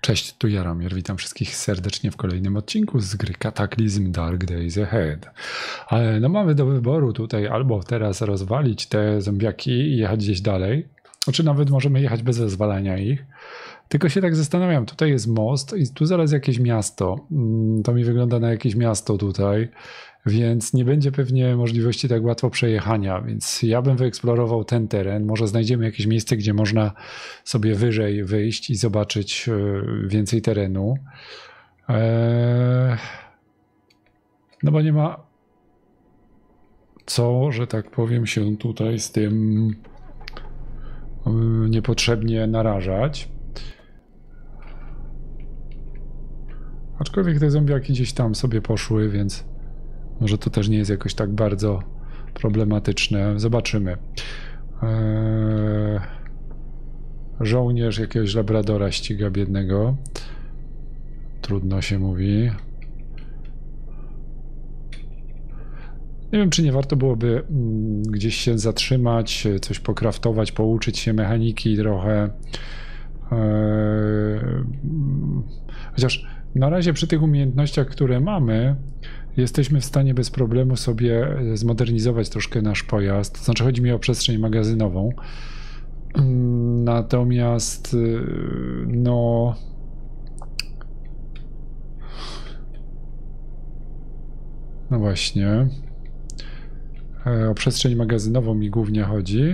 Cześć, tu Jaromir, witam wszystkich serdecznie w kolejnym odcinku z gry Cataclysm Dark Days Ahead. Ale no mamy do wyboru tutaj albo teraz rozwalić te zombiaki i jechać gdzieś dalej, czy nawet możemy jechać bez rozwalania ich. Tylko się tak zastanawiam, tutaj jest most i tu zaraz jakieś miasto. To mi wygląda na jakieś miasto tutaj, więc nie będzie pewnie możliwości tak łatwo przejechania, więc ja bym wyeksplorował ten teren. Może znajdziemy jakieś miejsce, gdzie można sobie wyżej wyjść i zobaczyć więcej terenu. No bo nie ma co, że tak powiem, się tutaj z tym niepotrzebnie narażać. Aczkolwiek te zombiaki gdzieś tam sobie poszły, więc może to też nie jest jakoś tak bardzo problematyczne. Zobaczymy. Żołnierz jakiegoś labradora ściga biednego. Trudno się mówi. Nie wiem, czy nie warto byłoby gdzieś się zatrzymać, coś pokraftować, pouczyć się mechaniki trochę. Chociaż na razie przy tych umiejętnościach, które mamy, jesteśmy w stanie bez problemu sobie zmodernizować troszkę nasz pojazd. To znaczy chodzi mi o przestrzeń magazynową. Natomiast no właśnie o przestrzeń magazynową mi głównie chodzi,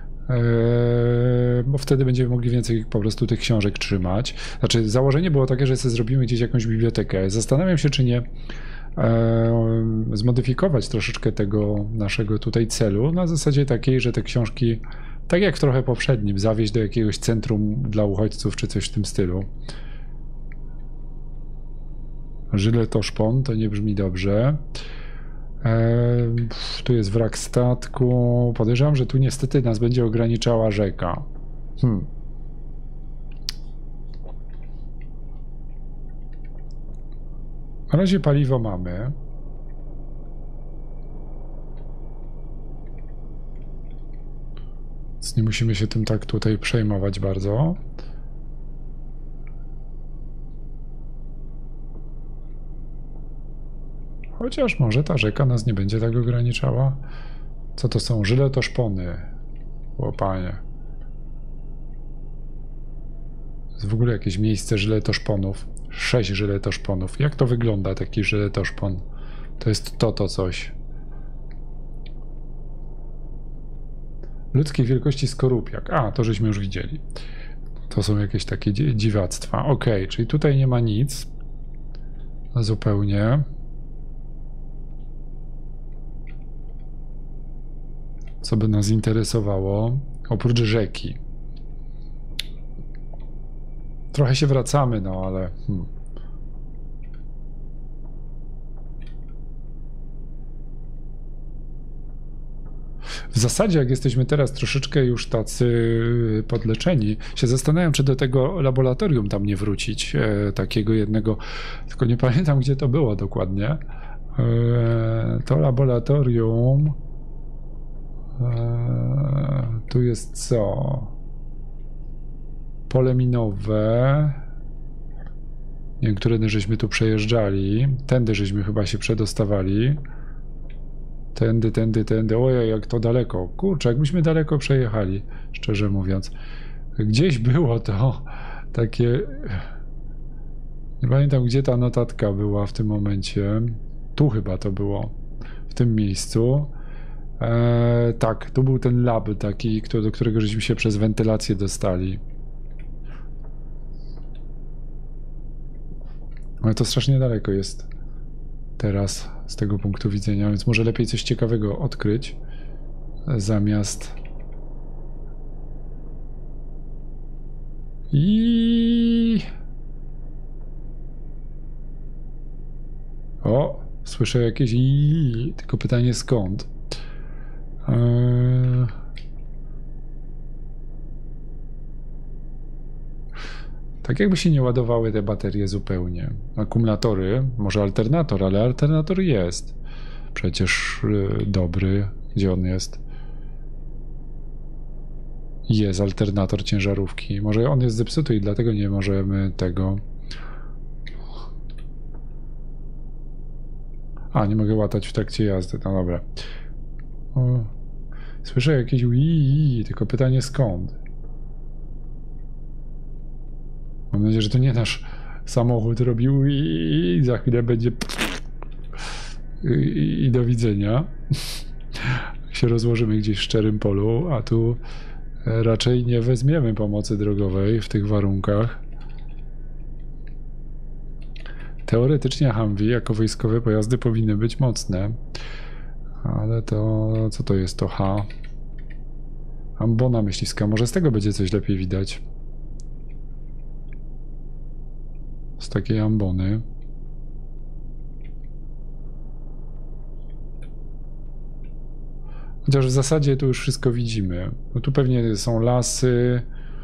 bo wtedy będziemy mogli więcej po prostu tych książek trzymać. Znaczy założenie było takie, że sobie zrobimy gdzieś jakąś bibliotekę. Zastanawiam się, czy nie zmodyfikować troszeczkę tego naszego tutaj celu na zasadzie takiej, że te książki, tak jak trochę poprzednim, zawieźć do jakiegoś centrum dla uchodźców czy coś w tym stylu. Żyle to szpon, to nie brzmi dobrze. Tu jest wrak statku. Podejrzewam, że tu niestety nas będzie ograniczała rzeka. Na razie paliwo mamy. Więc nie musimy się tym tak tutaj przejmować bardzo. Chociaż może ta rzeka nas nie będzie tak ograniczała. Co to są? Żyletoszpony. O panie. Jest w ogóle jakieś miejsce żyletoszponów. 6 żyletoszponów. Jak to wygląda, taki żyletoszpon? To jest to coś. Ludzkiej wielkości skorupiak. A, to żeśmy już widzieli. To są jakieś takie dziwactwa. Ok, czyli tutaj nie ma nic. Zupełnie. Co by nas interesowało, oprócz rzeki. Trochę się wracamy, no ale... W zasadzie, jak jesteśmy teraz troszeczkę już tacy podleczeni, się zastanawiam, czy do tego laboratorium tam nie wrócić, takiego jednego, tylko nie pamiętam, gdzie to było dokładnie. To laboratorium... tu jest co? Pole minowe. Nie wiem, którędy żeśmy tu przejeżdżali. Tędy żeśmy chyba się przedostawali. Tędy. Ojej, jak to daleko. Kurczę, jakbyśmy daleko przejechali, szczerze mówiąc. Gdzieś było to takie... Nie pamiętam, gdzie ta notatka była w tym momencie. Tu chyba to było. W tym miejscu. Tak, tu był ten lab taki, do którego żeśmy się przez wentylację dostali. Ale to strasznie daleko jest teraz z tego punktu widzenia, więc może lepiej coś ciekawego odkryć zamiast... O, słyszę jakieś tylko pytanie skąd? Tak jakby się nie ładowały te baterie zupełnie. Akumulatory, może alternator, ale alternator jest. Przecież dobry. Gdzie on jest? Jest alternator ciężarówki. Może on jest zepsuty i dlatego nie możemy tego... A, nie mogę łatać w trakcie jazdy, no dobra. O, słyszę jakieś ui, tylko pytanie skąd? Mam nadzieję, że to nie nasz samochód robi ui, za chwilę będzie i do widzenia. Się rozłożymy gdzieś w szczerym polu, a tu raczej nie weźmiemy pomocy drogowej w tych warunkach. Teoretycznie Humvee jako wojskowe pojazdy powinny być mocne, ale to co to jest to H? Ambona myśliwska, może z tego będzie coś lepiej widać. Z takiej ambony. Chociaż w zasadzie tu już wszystko widzimy. No tu pewnie są lasy.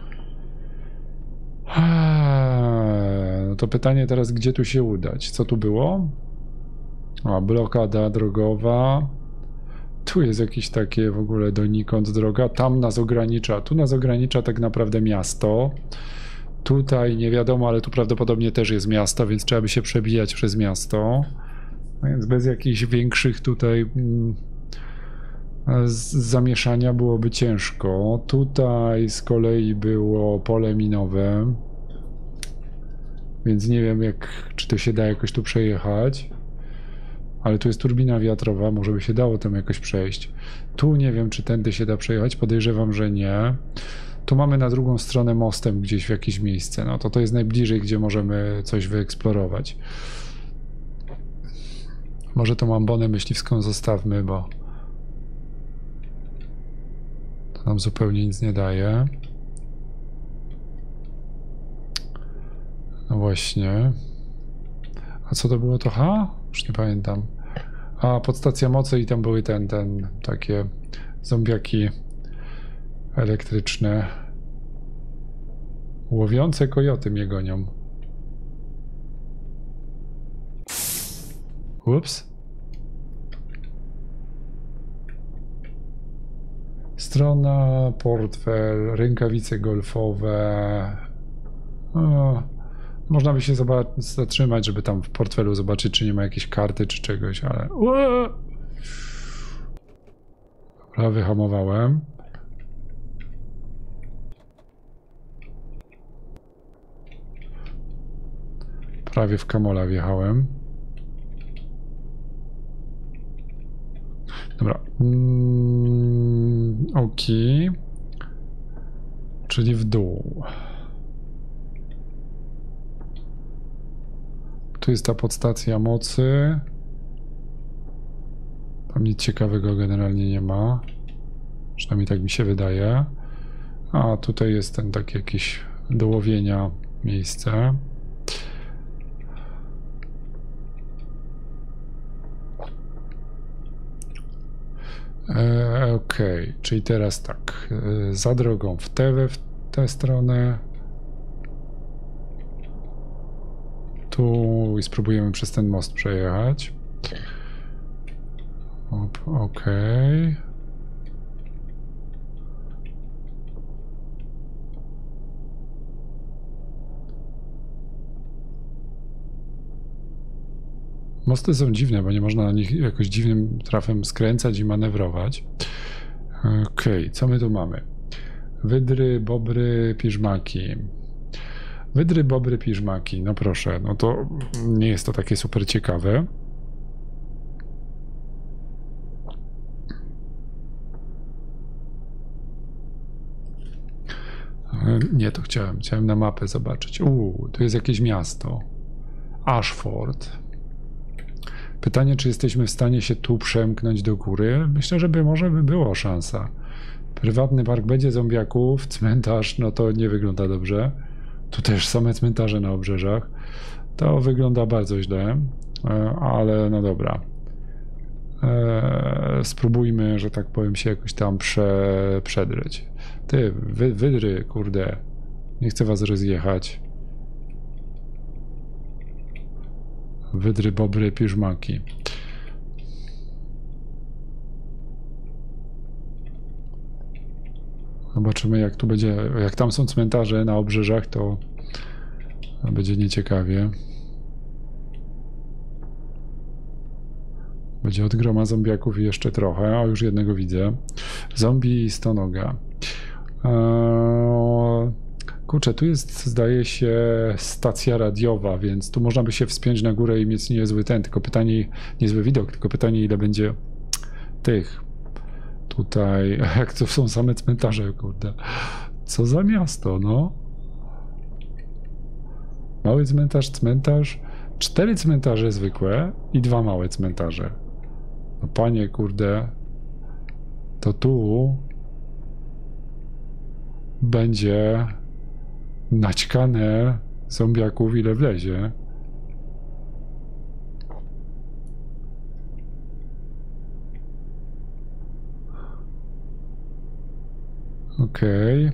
No to pytanie teraz, gdzie tu się udać? Co tu było? A, blokada drogowa. Tu jest jakieś takie w ogóle donikąd droga. Tam nas ogranicza. Tu nas ogranicza tak naprawdę miasto. Tutaj nie wiadomo, ale tu prawdopodobnie też jest miasto, więc trzeba by się przebijać przez miasto. No więc bez jakichś większych tutaj zamieszania byłoby ciężko. Tutaj z kolei było pole minowe. Więc nie wiem, czy to się da jakoś tu przejechać. Ale tu jest turbina wiatrowa, może by się dało tam jakoś przejść. Tu nie wiem, czy tędy się da przejechać, podejrzewam, że nie. Tu mamy na drugą stronę mostem gdzieś w jakieś miejsce. No to jest najbliżej, gdzie możemy coś wyeksplorować. Może tą ambonę myśliwską zostawmy, bo to nam zupełnie nic nie daje. No właśnie. A co to było to H? Już nie pamiętam. A, podstacja mocy i tam były takie zombiaki elektryczne. Łowiące kojoty mnie gonią. Ups. Strona, portfel, rękawice golfowe. O, można by się zatrzymać, żeby tam w portfelu zobaczyć, czy nie ma jakiejś karty, czy czegoś, ale... Dobra, wyhamowałem. Prawie w kamola wjechałem. Dobra. Ok. Czyli w dół. Tu jest ta podstacja mocy. Tam nic ciekawego generalnie nie ma. Przynajmniej tak mi się wydaje. A tutaj jest ten taki jakieś do łowienia miejsce. Okej, czyli teraz tak. Za drogą w tę stronę. Tu i spróbujemy przez ten most przejechać. Okej. Mosty są dziwne, bo nie można na nich jakoś dziwnym trafem skręcać i manewrować. Okej, co my tu mamy? Wydry, bobry, piżmaki. Wydry, bobry, piżmaki. No proszę, no to nie jest to takie super ciekawe. Nie, to chciałem na mapę zobaczyć. Tu jest jakieś miasto. Ashford. Pytanie, czy jesteśmy w stanie się tu przemknąć do góry? Myślę, że może by było szansa. Prywatny park będzie zombiaków, cmentarz, no to nie wygląda dobrze. Tu też same cmentarze na obrzeżach. To wygląda bardzo źle, ale no dobra. Spróbujmy, że tak powiem, się jakoś tam przedrzeć. Ty, wydry, kurde. Nie chcę was rozjechać. Wydry, bobry, piżmaki. Zobaczymy, jak tu będzie, jak tam są cmentarze na obrzeżach, to będzie nieciekawie. Będzie od groma zombiaków i jeszcze trochę. O, już jednego widzę. Zombie i stonoga. Kurczę, tu jest, zdaje się, stacja radiowa, więc tu można by się wspiąć na górę i mieć niezły tylko pytanie, niezły widok, tylko pytanie, ile będzie tych tutaj, jak to są same cmentarze, kurde. Co za miasto, no. Mały cmentarz, 4 cmentarze zwykłe i 2 małe cmentarze. No panie, kurde, to tu będzie naćkane zombiaków, ile wlezie. Okej.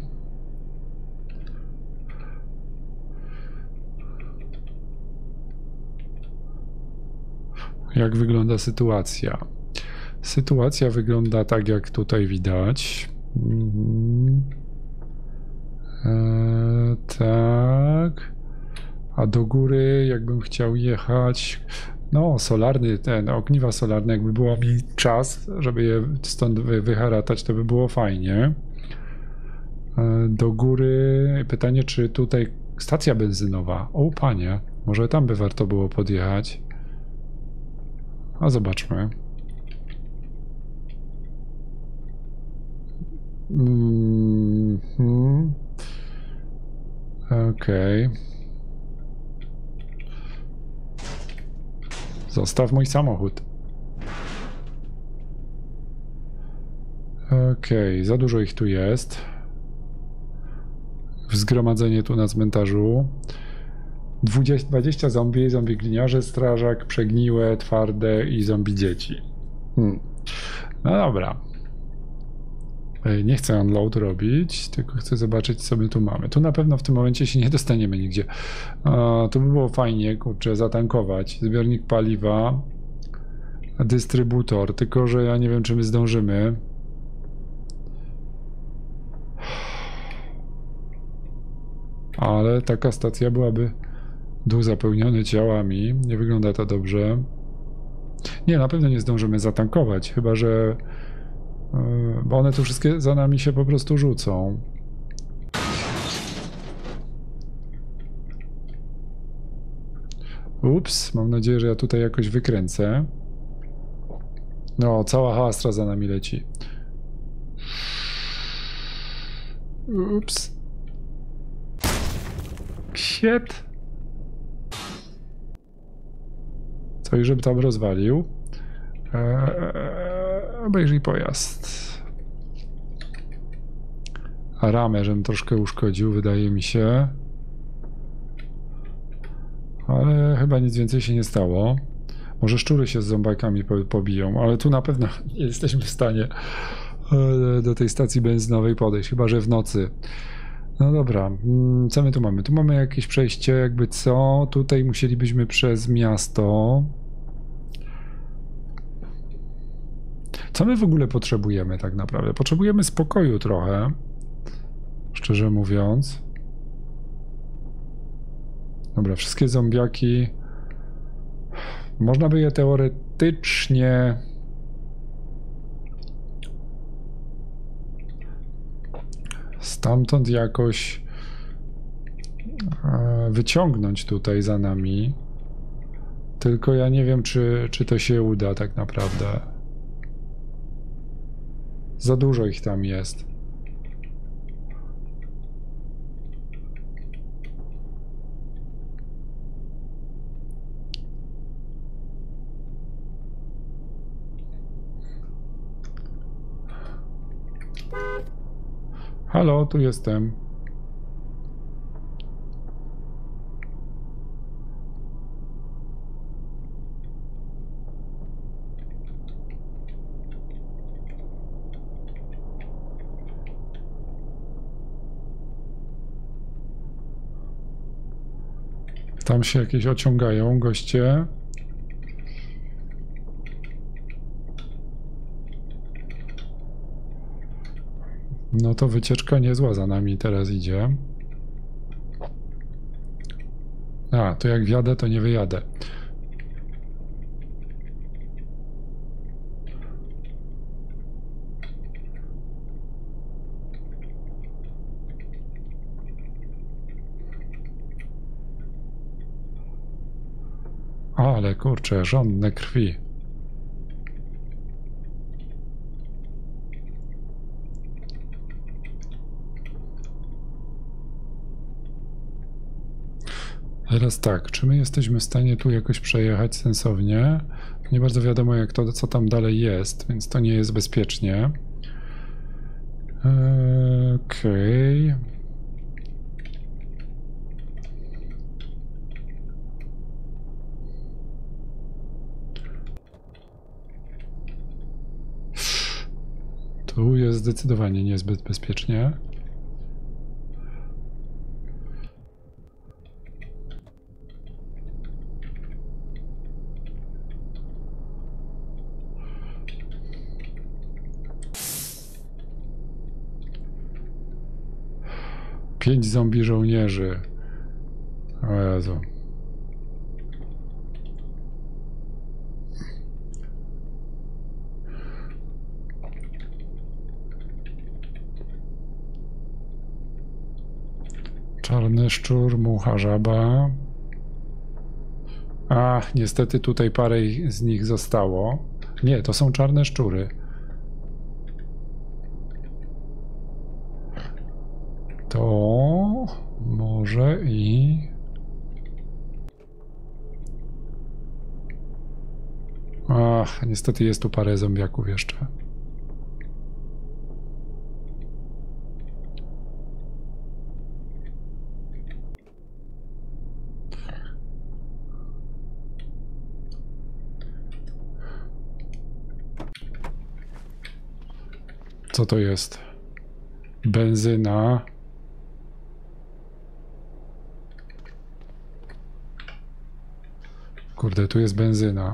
Jak wygląda sytuacja? Sytuacja wygląda tak, jak tutaj widać. Tak. A do góry, jakbym chciał jechać, no solarny, ogniwa solarne, jakby było mi czas, żeby je stąd wyharatać, to by było fajnie. Do góry, pytanie, czy tutaj stacja benzynowa? O panie, może tam by warto było podjechać. A zobaczmy. Okej. Zostaw mój samochód. Okej, za dużo ich tu jest. Zgromadzenie tu na cmentarzu. 20 zombie gliniarze, strażak, przegniłe, twarde i zombie dzieci. No dobra. Nie chcę unload robić, tylko chcę zobaczyć, co my tu mamy. Tu na pewno w tym momencie się nie dostaniemy nigdzie. To by było fajnie, kurczę, zatankować. Zbiornik paliwa, dystrybutor, tylko że ja nie wiem, czy my zdążymy. Ale taka stacja byłaby dół zapełniony ciałami. Nie wygląda to dobrze. Nie, na pewno nie zdążymy zatankować, chyba że bo one tu wszystkie za nami się po prostu rzucą. Ups, mam nadzieję, że ja tutaj jakoś wykręcę. No, cała Hastra za nami leci. Ups. Shit. Coś, żeby tam rozwalił. Obejrzyj pojazd. A ramę, żebym troszkę uszkodził, wydaje mi się. Ale chyba nic więcej się nie stało. Może szczury się z zombakami pobiją, ale tu na pewno nie jesteśmy w stanie do tej stacji benzynowej podejść, chyba że w nocy. No dobra, co my tu mamy? Tu mamy jakieś przejście, jakby co? Tutaj musielibyśmy przez miasto. Co my w ogóle potrzebujemy tak naprawdę? Potrzebujemy spokoju trochę, szczerze mówiąc. Dobra, wszystkie zombiaki. Można by je teoretycznie stamtąd jakoś wyciągnąć tutaj za nami. Tylko ja nie wiem, czy to się uda tak naprawdę. Za dużo ich tam jest. Halo, tu jestem. Tam się jakieś ociągają goście. No to wycieczka niezła za nami teraz idzie. A, to jak wjadę, to nie wyjadę. Ale kurczę, żądne krwi. Teraz tak, czy my jesteśmy w stanie tu jakoś przejechać sensownie? Nie bardzo wiadomo jak to, co tam dalej jest, więc to nie jest bezpiecznie. Okej. Tu jest zdecydowanie niezbyt bezpiecznie. Pięć zombie żołnierzy. O Jezu. Czarny szczur, mucha, żaba. Ach, niestety tutaj parę z nich zostało. Nie, to są czarne szczury. To może i... Ach, niestety jest tu parę zombiaków jeszcze. Co to jest? Benzyna. Kurde, tu jest benzyna.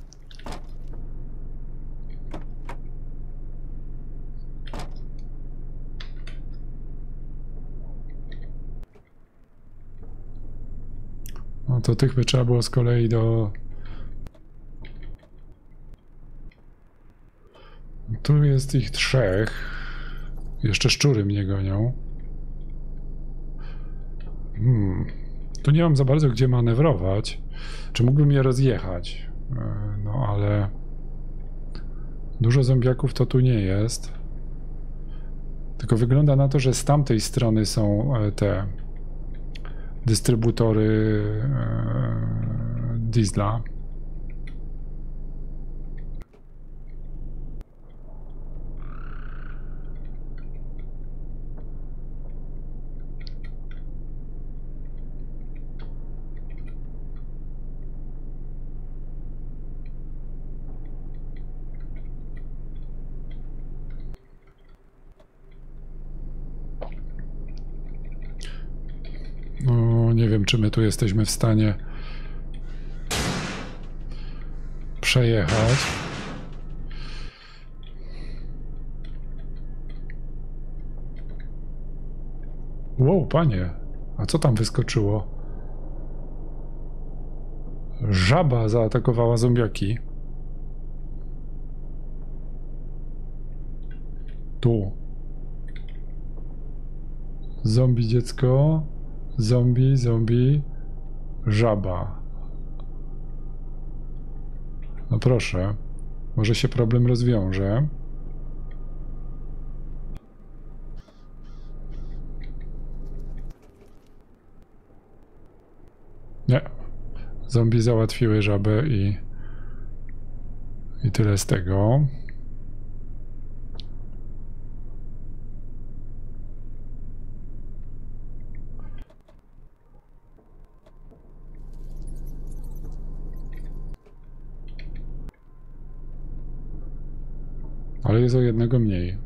No to tych by trzeba było z kolei do... Tu jest ich 3. Jeszcze szczury mnie gonią. Tu nie mam za bardzo gdzie manewrować. Czy mógłbym je rozjechać? No ale... Dużo zombiaków to tu nie jest. Tylko wygląda na to, że z tamtej strony są te... dystrybutory diesla. No, nie wiem, czy my tu jesteśmy w stanie przejechać. Wow, panie, a co tam wyskoczyło? Żaba zaatakowała zombiaki. Tu. Zombie dziecko. Zombie. Żaba. No proszę. Może się problem rozwiąże. Nie. Zombie załatwiły żabę i tyle z tego. Ale jest o jednego mniej.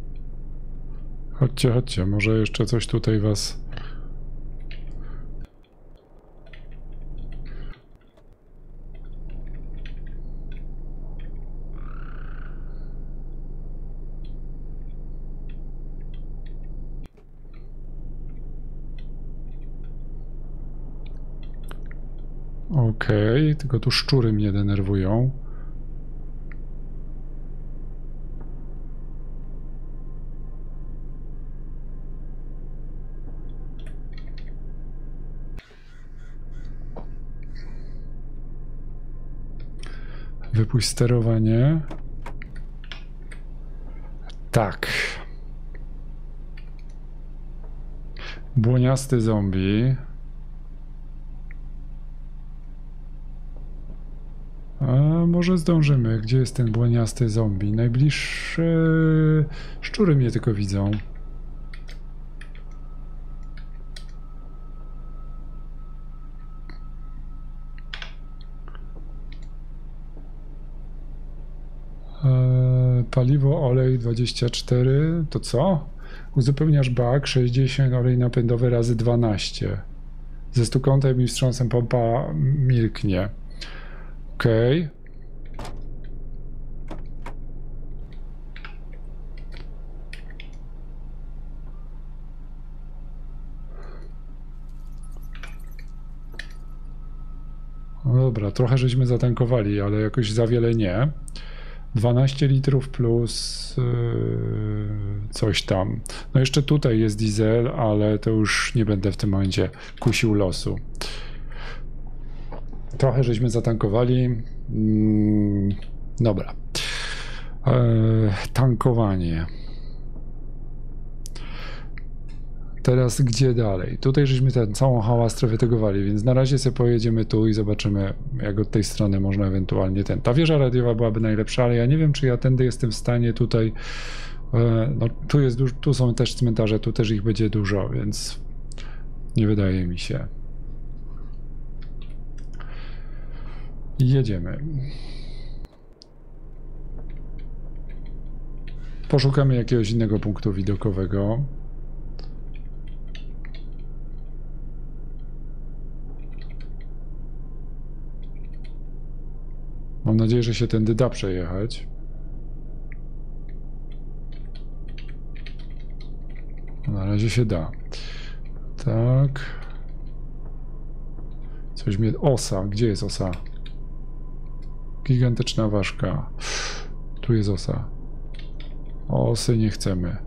Chodźcie, może jeszcze coś tutaj was Okej, tylko tu szczury mnie denerwują. Wypuść sterowanie. Tak. Błoniasty zombie. A może zdążymy. Gdzie jest ten błoniasty zombie? Najbliższe... Szczury mnie tylko widzą. Paliwo, olej 24. To co? Uzupełniasz bak 60, olej napędowy razy 12. Ze stukątem i wstrząsem pompa milknie. Okej. No dobra, trochę żeśmy zatankowali, ale jakoś za wiele nie. 12 litrów plus coś tam. No jeszcze tutaj jest diesel, ale to już nie będę w tym momencie kusił losu. Trochę żeśmy zatankowali. Dobra. Tankowanie. Teraz gdzie dalej? Tutaj żeśmy tę całą hałastrę wytegowali, więc na razie sobie pojedziemy tu i zobaczymy, jak od tej strony można ewentualnie Ta wieża radiowa byłaby najlepsza, ale ja nie wiem, czy ja tędy jestem w stanie tutaj... No, tu są też cmentarze, tu też ich będzie dużo, więc nie wydaje mi się. Jedziemy. Poszukamy jakiegoś innego punktu widokowego. Mam nadzieję, że się tędy da przejechać. Na razie się da. Tak. Coś mnie... Osa. Gdzie jest osa? Gigantyczna ważka. Tu jest osa. Osy nie chcemy.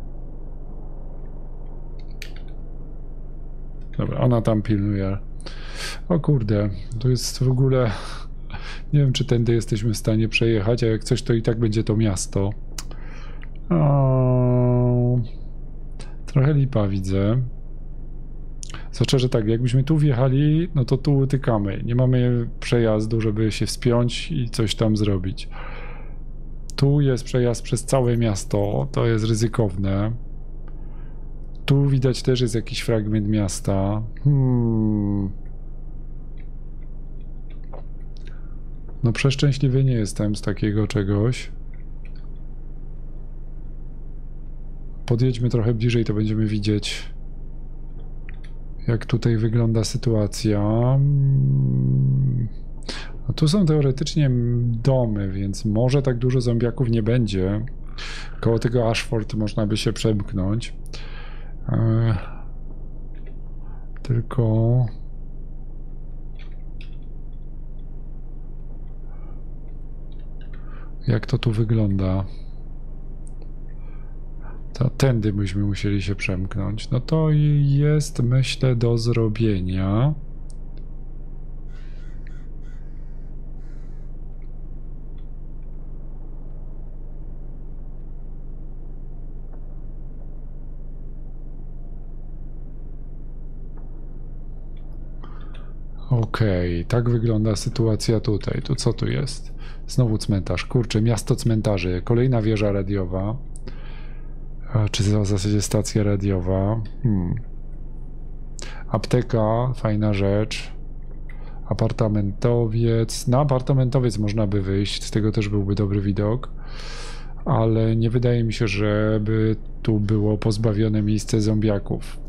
Dobra, ona tam pilnuje. O kurde, to jest w ogóle... Nie wiem, czy tędy jesteśmy w stanie przejechać, a jak coś, to i tak będzie to miasto. O, trochę lipa widzę. Zwłaszcza, że tak, jakbyśmy tu wjechali, no to tu utykamy. Nie mamy przejazdu, żeby się wspiąć i coś tam zrobić. Tu jest przejazd przez całe miasto, to jest ryzykowne. Tu widać też jest jakiś fragment miasta. No przeszczęśliwy nie jestem z takiego czegoś. Podjedźmy trochę bliżej, to będziemy widzieć, jak tutaj wygląda sytuacja. No tu są teoretycznie domy, więc może tak dużo zombiaków nie będzie. Koło tego Ashford można by się przemknąć. Tylko... Jak to tu wygląda? Tędy byśmy musieli się przemknąć. No to jest, myślę, do zrobienia. Okej, tak wygląda sytuacja tutaj. Tu co tu jest? Znowu cmentarz. Kurczę, miasto cmentarzy. Kolejna wieża radiowa. Czy w zasadzie stacja radiowa? Apteka, fajna rzecz. Apartamentowiec. Na apartamentowiec można by wyjść. Z tego też byłby dobry widok. Ale nie wydaje mi się, żeby tu było pozbawione miejsce zombiaków.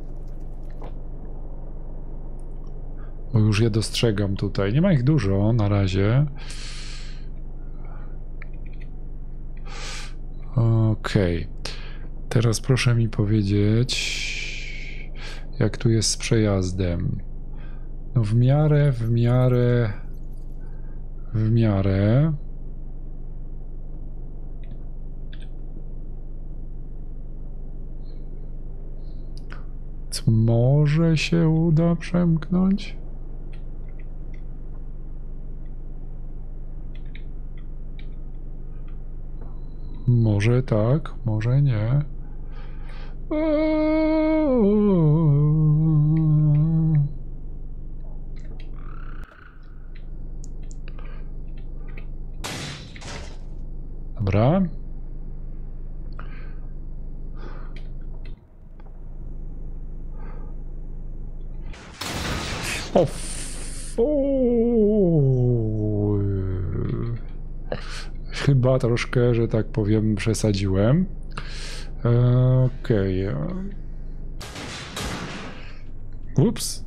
Bo już je dostrzegam tutaj. Nie ma ich dużo na razie. Okej. Teraz proszę mi powiedzieć, jak tu jest z przejazdem. No w miarę w miarę. Co może się uda przemknąć? Może tak, może nie. Dobra. O, chyba troszkę, że tak powiem, przesadziłem. Okej. Ups.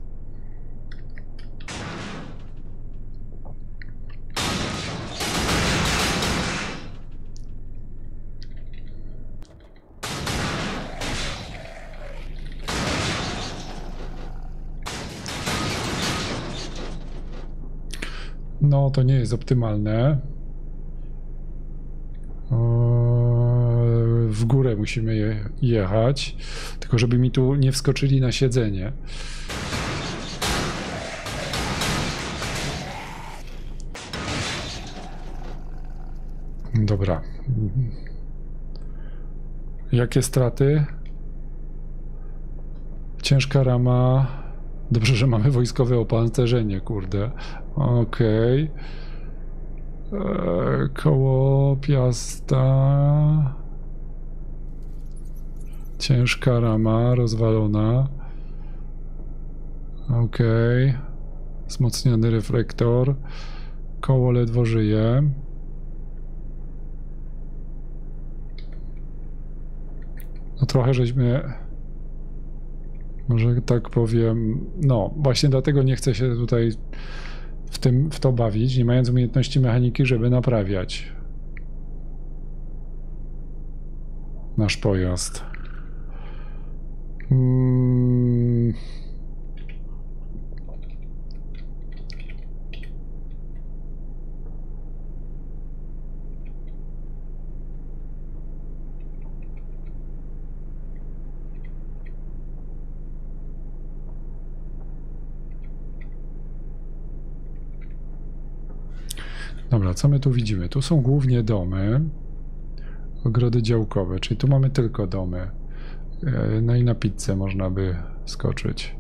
No, to nie jest optymalne. W górę musimy jechać, tylko żeby mi tu nie wskoczyli na siedzenie. Dobra. Jakie straty? Ciężka rama. Dobrze, że mamy wojskowe opancerzenie, kurde. Okej. Koło Piasta. Ciężka rama, rozwalona. Okej. Wzmocniony reflektor. Koło ledwo żyje. No trochę żeśmy... Może tak powiem... No, właśnie dlatego nie chcę się tutaj w to bawić, nie mając umiejętności mechaniki, żeby naprawiać nasz pojazd. Dobra, co my tu widzimy? Tu są głównie domy, ogrody działkowe, czyli tu mamy tylko domy. No i na pizzę można by skoczyć.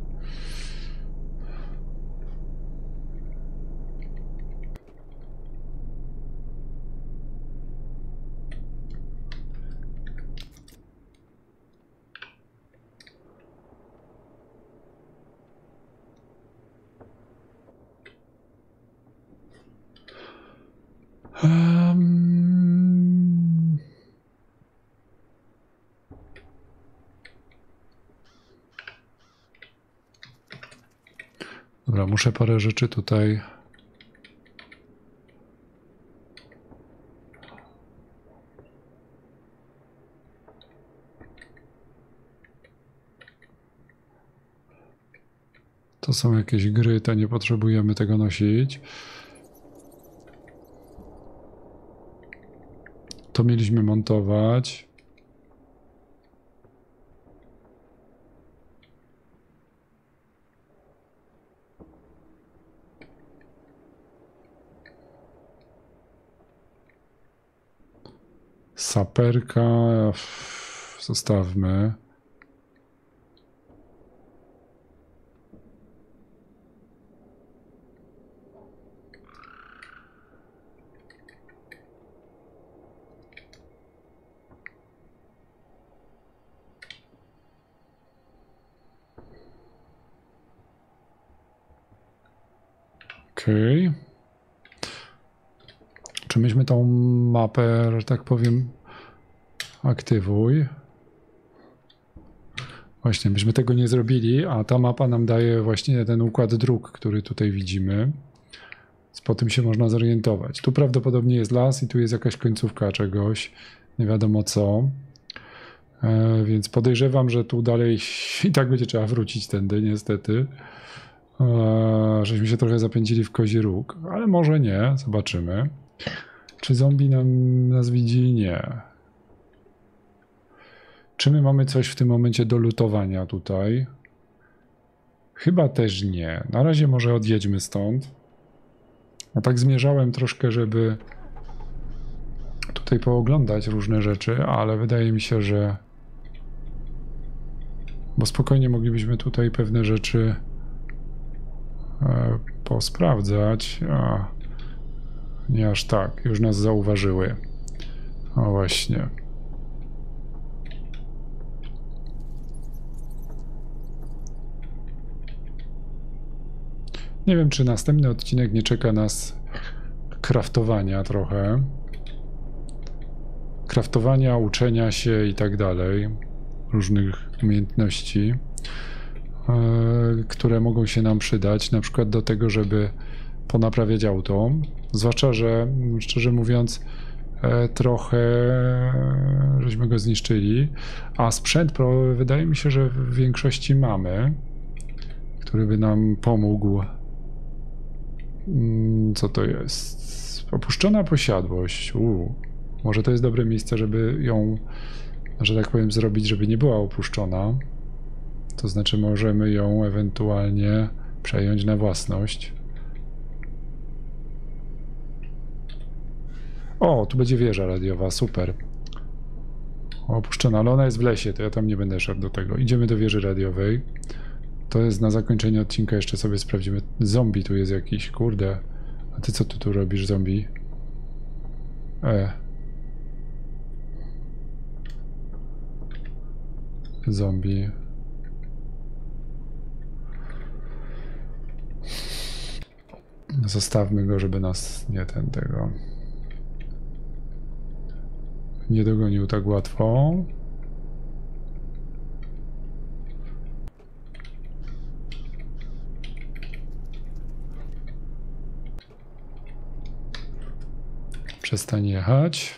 Dobra, muszę parę rzeczy tutaj... To są jakieś gry, to nie potrzebujemy tego nosić. To mieliśmy montować. Saperka zostawmy. Okej. Czy myśmy tą mapę, że tak powiem, aktywuj. Właśnie, myśmy tego nie zrobili, a ta mapa nam daje właśnie ten układ dróg, który tutaj widzimy. Po tym się można zorientować. Tu prawdopodobnie jest las i tu jest jakaś końcówka czegoś. Nie wiadomo co. Więc podejrzewam, że tu dalej i tak będzie trzeba wrócić tędy, niestety. Żeśmy się trochę zapędzili w kozi róg, ale może nie, zobaczymy. Czy zombie nas widzi? Nie. Czy my mamy coś w tym momencie do lutowania tutaj? Chyba też nie. Na razie może odjedźmy stąd. No tak zmierzałem troszkę, żeby tutaj pooglądać różne rzeczy, ale wydaje mi się, że... Bo spokojnie moglibyśmy tutaj pewne rzeczy posprawdzać. A nie aż tak. Już nas zauważyły. O właśnie. Nie wiem, czy następny odcinek nie czeka nas kraftowania trochę. Kraftowania, uczenia się i tak dalej. Różnych umiejętności, które mogą się nam przydać, na przykład do tego, żeby ponaprawiać auto. Zwłaszcza, że szczerze mówiąc trochę żeśmy go zniszczyli, a sprzęt wydaje mi się, że w większości mamy, który by nam pomógł. Co to jest? Opuszczona posiadłość. Może to jest dobre miejsce, żeby ją, że tak powiem, zrobić, żeby nie była opuszczona. To znaczy możemy ją ewentualnie przejąć na własność. O, tu będzie wieża radiowa, super. Opuszczona, ale ona jest w lesie, to ja tam nie będę szedł do tego. Idziemy do wieży radiowej. To jest na zakończenie odcinka, jeszcze sobie sprawdzimy. Zombie tu jest jakiś, kurde. A ty co tu robisz, zombie? Zombie. Zostawmy go, żeby nas nie dogonił tak łatwo. Przestań jechać.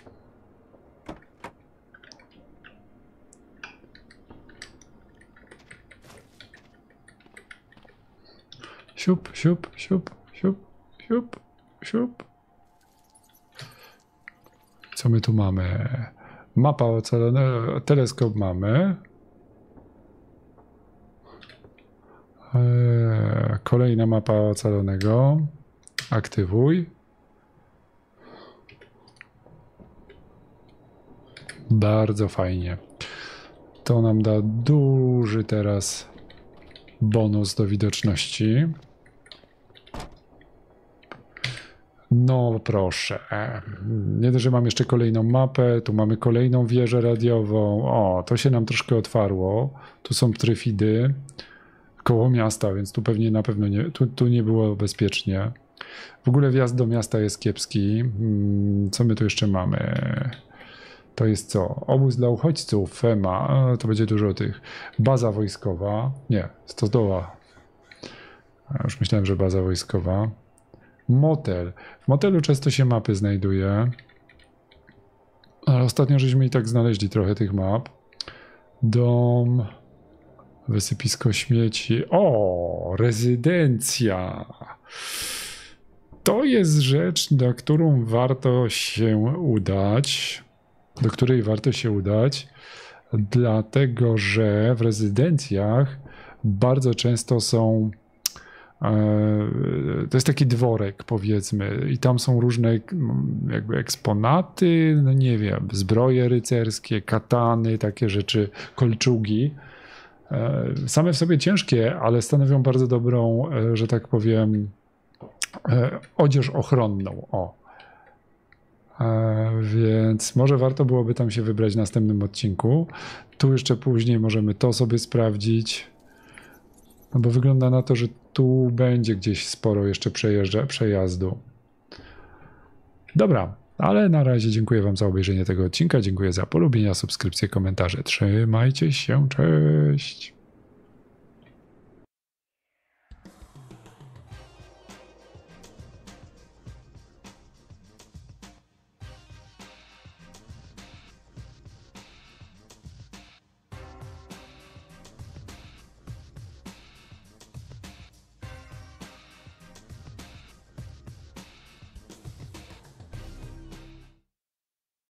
Siup, siup, siup, siup, siup, siup. Co my tu mamy? Mapa ocalona, teleskop mamy. Kolejna mapa ocalonego. Aktywuj. Bardzo fajnie. To nam da duży teraz bonus do widoczności. No proszę. Nie dość, że mam jeszcze kolejną mapę, tu mamy kolejną wieżę radiową. O, to się nam troszkę otwarło. Tu są tryfidy koło miasta, więc tu pewnie na pewno nie, tu nie było bezpiecznie. W ogóle wjazd do miasta jest kiepski. Co my tu jeszcze mamy? To jest co? Obóz dla uchodźców, FEMA. To będzie dużo tych. Baza wojskowa. Nie, stodoła. Już myślałem, że baza wojskowa. Motel. W motelu często się mapy znajduje. Ale ostatnio żeśmy i tak znaleźli trochę tych map. Dom. Wysypisko śmieci. O, rezydencja. To jest rzecz, do której warto się udać. Dlatego że w rezydencjach bardzo często są to jest taki dworek, powiedzmy, i tam są różne jakby eksponaty, no nie wiem, zbroje rycerskie, katany, takie rzeczy, kolczugi. Same w sobie ciężkie, ale stanowią bardzo dobrą, że tak powiem, odzież ochronną. O. Więc może warto byłoby tam się wybrać w następnym odcinku. Tu jeszcze później możemy to sobie sprawdzić. No bo wygląda na to, że tu będzie gdzieś sporo jeszcze przejazdu. Dobra, ale na razie dziękuję wam za obejrzenie tego odcinka. Dziękuję za polubienia, subskrypcje, komentarze. Trzymajcie się, cześć!